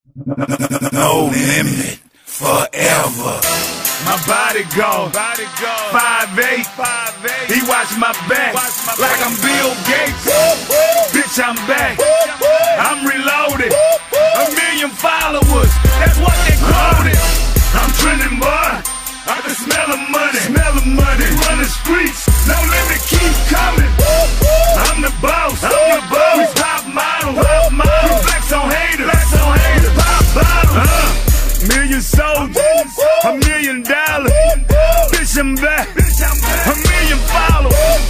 No limit, forever. My body gone, 5'8". He watch my back like I'm Bill Gates. Bitch, I'm back. I'm reloaded. 1,000,000 followers, that's what they quoted. I'm trending, boy. I can smell the money. Run the streets, no limit, keep coming. I'm the boss. We top model. We flex on haters. Pop bottle. Million soldiers, $1,000,000. Bitch, I'm back. 1,000,000 followers.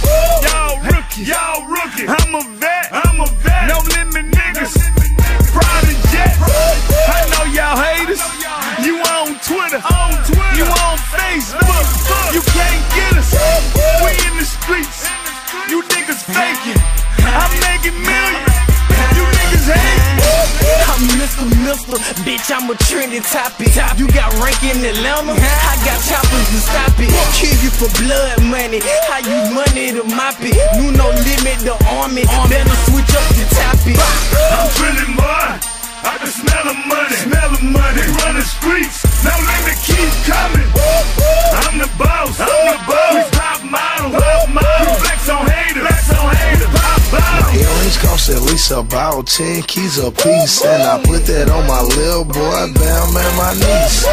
Y'all rookie. I'm a vet. No limit niggas. Private jet. I know y'all haters. You on Twitter. You on Facebook. You can't get us. We in the streets. You niggas faking. I'm making millions. You niggas hate. I'm Mr. Bitch, I'm a trending topic. You got rank in Atlanta, I got choppers to stop it. Kill you for blood money, I use money to mop it. You no limit the army, better switch up the topic. I'm trending, boy. I can smell the money. Run the streets, no limit, keep coming. I'm the boss. We top model. We flex on haters. Pop bottle. Earrings cost at least about 10 keys a piece, and I put that on my little boy, Bam, and my niece.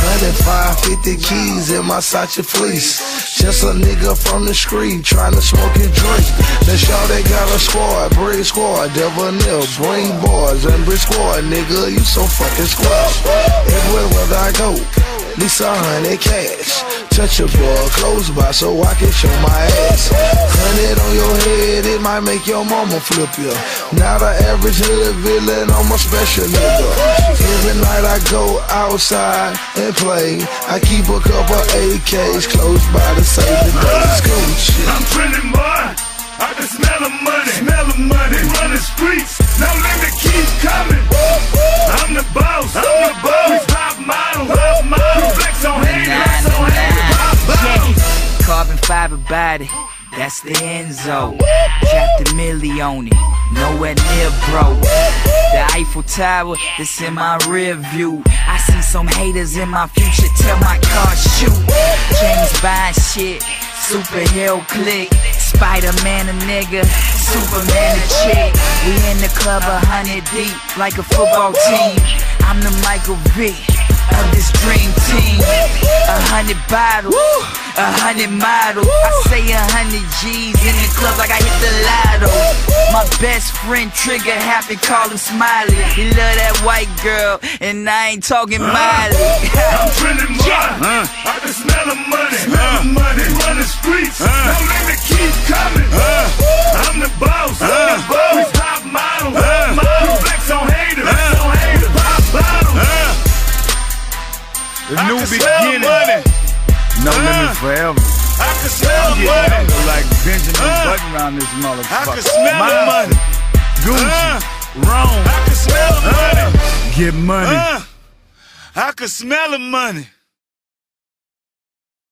105, 50 keys in my Sacha fleece. Just a nigga from the street trying to smoke and drink. That y'all they got a squad, Brick Squad, Devil Nil, bring boys and Brick Squad, nigga, you so fucking squad. Everywhere where I go, at least 100 cash. Touch your boy close by so I can show my ass. 100 on your head, it might make your mama flip ya. Not an average hood villain, I'm a special nigga. Every night I go outside and play, I keep a couple AKs close by to save the day's cool shit. I'm trending, boy. I can smell the money. Run the streets, no limit, keep coming. I'm the boss. We top model. We flex on haters. Pop bottle. Carbon fiber body, that's the Enzo. Dropped a milli on it, nowhere near bro. The Eiffel Tower, that's in my rear view. I see some haters in my future, tell my car shoot. James Bond shit, superhero click. Spider-Man a nigga, Superman a chick. We in the club 100 deep, like a football team. I'm the Michael Vick of this dream team. 100 bottles, 100 models. I say 100 G's in the club like I hit the lotto. My best friend Trigger happy, call him Smiley. He love that white girl, and I ain't talking Miley. I'm trending, boy. I can smell the money. Run the streets, no limit, keep coming. I'm the boss. We top model. We flex on haters. Pop bottle. The new beginning. No limit forever. I can smell the money. Like Benjamin Button around this motherfucker. I can smell My the money. Gucci. Rome. I can smell the money. Get money. I can smell the money.